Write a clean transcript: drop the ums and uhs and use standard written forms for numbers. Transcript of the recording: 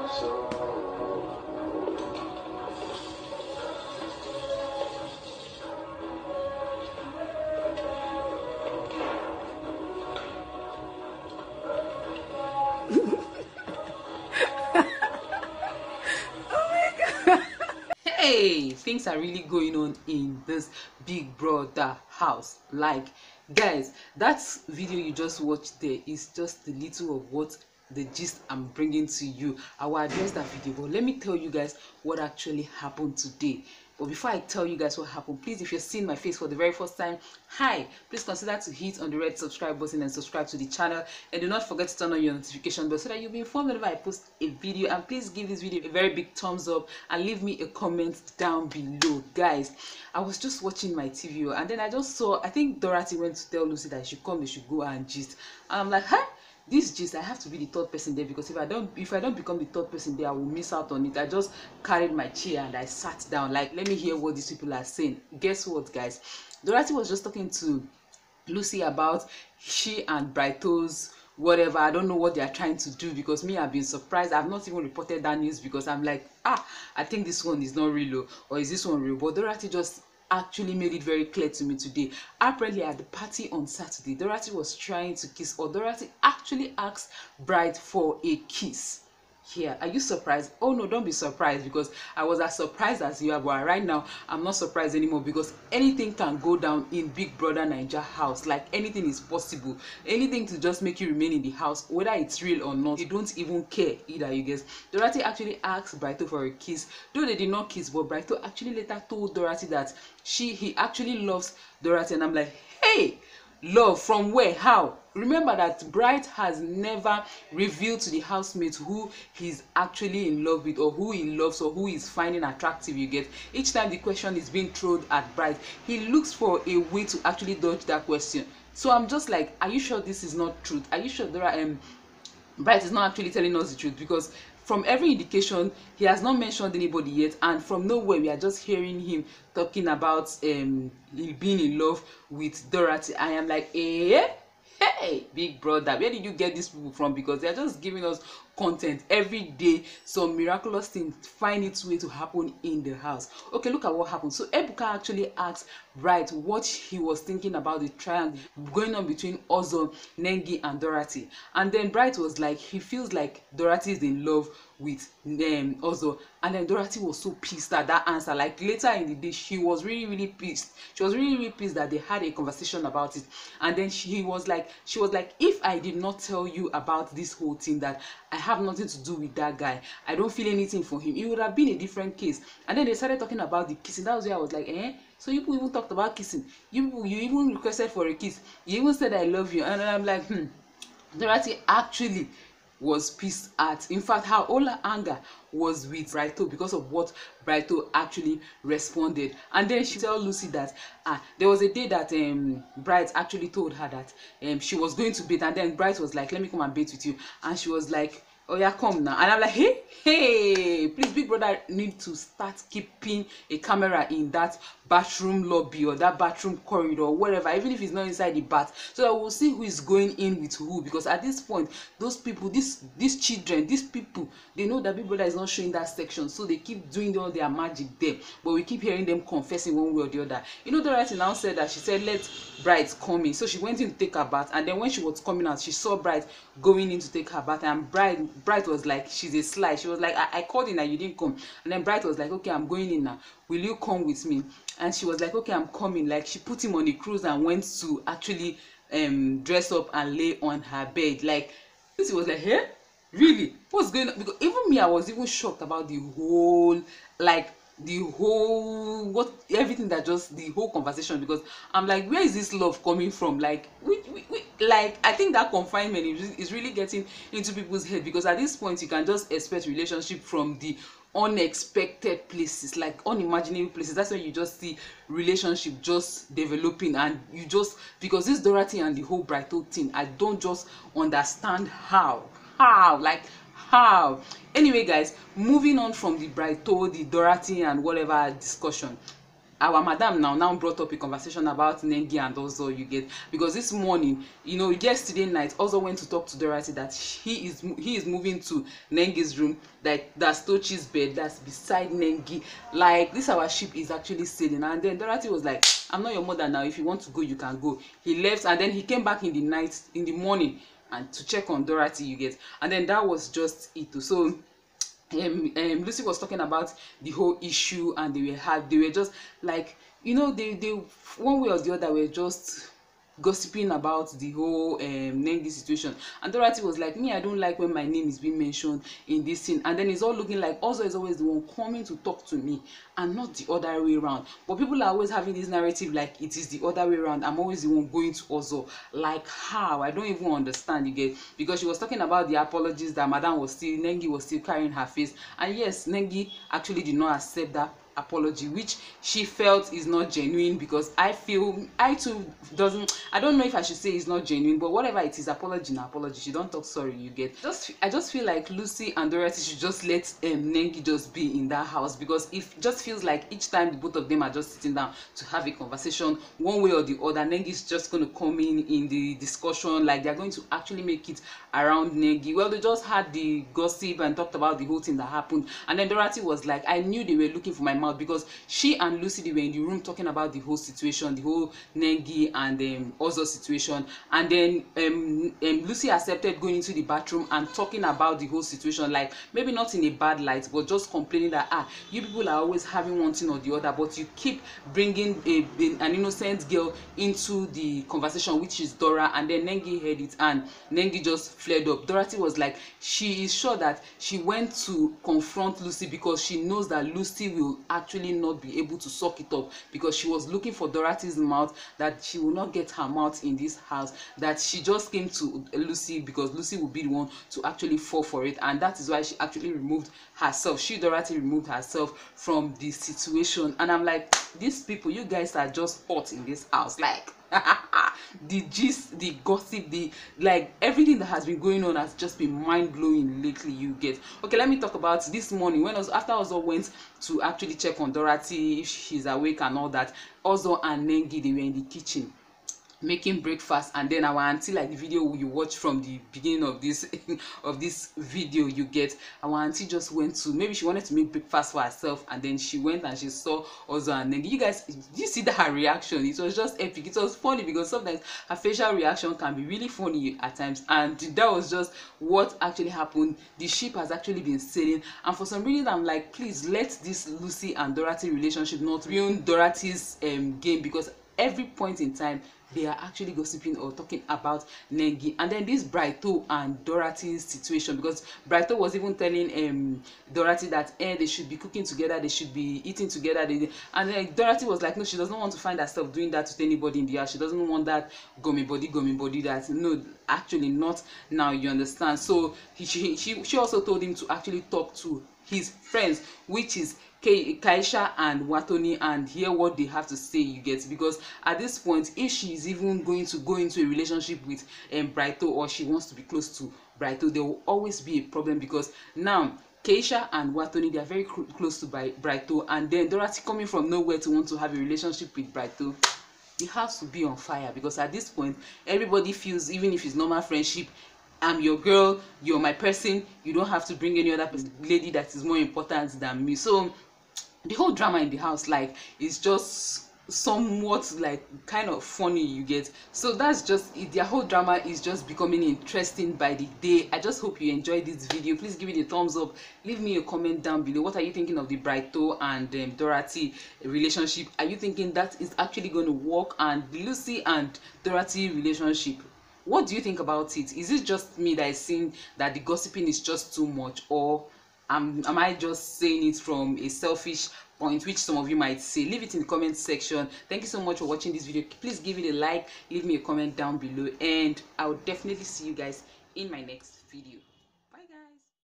Hey, things are really going on in this big brother house. Like, guys, that video you just watched there is just a little of what the gist I'm bringing to you. I will address that video, but let me tell you guys what actually happened today. But before I tell you guys what happened, please, if you're seeing my face for the very first time, hi, please consider to hit on the red subscribe button and subscribe to the channel, and do not forget to turn on your notification bell so that you'll be informed whenever I post a video. And please give this video a very big thumbs up and leave me a comment down below. Guys, I was just watching my TV and then I just saw, I think Dorathy went to tell Lucy that she come, they should go and gist, and I'm like, huh? This gist, I have to be the third person there, because if I don't become the third person there, I will miss out on it. I just carried my chair and I sat down, like, let me hear what these people are saying. Guess what, guys? Dorathy was just talking to Lucy about she and BrightO's whatever. I don't know what they are trying to do, because me, I've been surprised. I've not even reported that news because I'm like, I think this one is not real, or is this one real? But Dorathy just actually made it very clear to me today. Apparently at the party on Saturday, Dorathy was trying to kiss, or Dorathy actually asked Bright for a kiss. Here, are you surprised? Oh no, don't be surprised, because I was as surprised as you are, but right now I'm not surprised anymore, because anything can go down in Big Brother Naija house. Like, anything is possible. Anything to just make you remain in the house, whether it's real or not, you don't even care either, you guys. Dorathy actually asked BrightO for a kiss, though they did not kiss, but BrightO actually later told Dorathy that he actually loves Dorathy. And I'm like, hey, love from where? How? Remember that Bright has never revealed to the housemates who he's actually in love with, or who he loves, or who he's finding attractive, you get. Each time the question is being thrown at Bright, he looks for a way to actually dodge that question. So I'm just like, are you sure this is not truth? Are you sure Bright is not actually telling us the truth? Because from every indication, he has not mentioned anybody yet, and from nowhere we are just hearing him talking about being in love with Dorathy. I am like, hey, Big Brother, where did you get these people from? Because they are just giving us content every day. Some miraculous thing find its way to happen in the house. Okay, look at what happened. So Ebuka actually asked Bright what he was thinking about the triangle going on between Xoxo, Nengi, and Dorathy. And then Bright was like, he feels like Dorathy is in love with Xoxo. And then Dorathy was so pissed at that answer. Like, later in the day, she was really pissed. She was really pissed that they had a conversation about it. And then she was like, if I did not tell you about this whole thing, that I have nothing to do with that guy, I don't feel anything for him, it would have been a different case. And then they started talking about the kissing. That was where I was like, so you people even talked about kissing. You even requested for a kiss. You even said I love you. And I'm like, Dorathy actually was pissed at, in fact, her whole anger was with BrightO because of what BrightO actually responded. And then she told Lucy that there was a day that Bright actually told her that she was going to bait, and then Bright was like, let me come and bait with you. And she was like, oh yeah, come now. And I'm like, hey, please, Big Brother need to start keeping a camera in that bathroom lobby or that bathroom corridor or whatever, even if it's not inside the bath, so that we'll see who is going in with who. Because at this point, those people, these children, these people, they know that Big Brother is not showing that section, so they keep doing all their magic there, but we keep hearing them confessing one way or the other. You know, Dorathy now said that she said, let Bright come in. So she went in to take her bath, and then when she was coming out, she saw Bright going in to take her bath, and Bright was like, she's a sly. She was like, I called in and you didn't come. And then Bright was like, okay, I'm going in now, will you come with me? And she was like, okay, I'm coming. Like, she put him on a cruise and went to actually dress up and lay on her bed. Like, she was like, hey, really, what's going on? Because even me, I was even shocked about the whole, like, everything that just, the whole conversation, because I'm like, where is this love coming from? Like, like, I think that confinement is really getting into people's head, because at this point you can just expect relationship from the unexpected places, like unimaginable places. That's where you just see relationship just developing, and you just, because this Dorathy and the whole BrightO thing, I don't just understand how. Anyway, guys, moving on from the BrightO, the Dorathy and whatever discussion, our madam now brought up a conversation about Nengi and Xoxo, you get, because this morning, you know, yesterday night, Xoxo went to talk to Dorathy that he is moving to Nengi's room, that's Tochi's bed that's beside Nengi. Like, this our ship is actually sailing. And then Dorathy was like, I'm not your mother now, if you want to go you can go. He left, and then he came back in the morning and to check on Dorathy, you get. And then that was just it. So Lucy was talking about the whole issue, and they were just like, you know, they one way or the other were just gossiping about the whole Nengi situation. And Dorathy was like, me, I don't like when my name is being mentioned in this scene. And then it's all looking like Xoxo is always the one coming to talk to me and not the other way around. But people are always having this narrative like it is the other way around. I'm always the one going to Xoxo. Like, how? I don't even understand, you get. Because she was talking about the apologies that Nengi was still carrying her face. And yes, Nengi actually did not accept that apology, which she felt is not genuine, because I don't know if I should say it's not genuine, but whatever it is, apology na apology. She don't talk sorry, you get. I just feel like Lucy and Dorathy should just let Nengi just be in that house, because it just feels like each time the both of them are just sitting down to have a conversation one way or the other, Nengi is just going to come in the discussion, like they're going to actually make it around Nengi. Well, they just had the gossip and talked about the whole thing that happened, and then Dorathy was like, I knew they were looking for my mouth, because she and Lucy, they were in the room talking about the whole situation, the whole Nengi and Xoxo situation. And then Lucy accepted going into the bathroom and talking about the whole situation, like maybe not in a bad light, but just complaining that you people are always having one thing or the other, but you keep bringing an innocent girl into the conversation, which is Dora. And then Nengi heard it, and Nengi just flared up. Dorathy was like, she is sure that she went to confront Lucy because she knows that Lucy will actually not be able to suck it up, because she was looking for Dorathy's mouth, that she will not get her mouth in this house, that she just came to Lucy because Lucy will be the one to actually fall for it. And that is why she actually removed herself. Dorathy removed herself from the situation. And I'm like, these people, you guys are just hot in this house. Like, the gist, the gossip, the like everything that has been going on has just been mind-blowing lately, you get. Okay, let me talk about this morning when after Xoxo went to actually check on Dorathy if she's awake and all that. Xoxo and Nengi, they were in the kitchen making breakfast, and then our auntie, like the video you watch from the beginning of this video, you get, our auntie just went to, maybe she wanted to make breakfast for herself, and then she went and she saw Xoxo and Nengi. You guys, did you see that her reaction? It was just epic. It was funny because sometimes her facial reaction can be really funny at times, and that was just what actually happened. The ship has actually been sailing, and for some reason I'm like, please let this Lucy and Dorathy relationship not ruin Dorathy's game, because every point in time they are actually gossiping or talking about Nengi. And then this BrightO and Dorathy's situation, because BrightO was even telling Dorathy that they should be cooking together, they should be eating together, and then Dorathy was like, no, she doesn't want to find herself doing that with anybody in the house. She doesn't want that gummy body that, no, actually not now, you understand. So she also told him to actually talk to his friends, which is Kaisha and Watoni, and hear what they have to say, you get. Because at this point, if she is even going to go into a relationship with BrightO, or she wants to be close to BrightO, there will always be a problem, because now Kaisha and Watoni, they are very close to BrightO, and then Dorathy coming from nowhere to want to have a relationship with BrightO, the house will be on fire. Because at this point, everybody feels, even if it's normal friendship, I'm your girl, you're my person, you don't have to bring any other lady that is more important than me. So the whole drama in the house, like, is just somewhat like kind of funny, you get. So that's just it. Their whole drama is just becoming interesting by the day. I just hope you enjoyed this video. Please give it a thumbs up, leave me a comment down below. What are you thinking of the BrightO and Dorathy relationship? Are you thinking that is actually going to work? And Lucy and Dorathy relationship, what do you think about it? Is it just me that is seeing that the gossiping is just too much, or am I just saying it from a selfish point, which some of you might say? Leave it in the comment section. Thank you so much for watching this video. Please give it a like, leave me a comment down below, and I will definitely see you guys in my next video.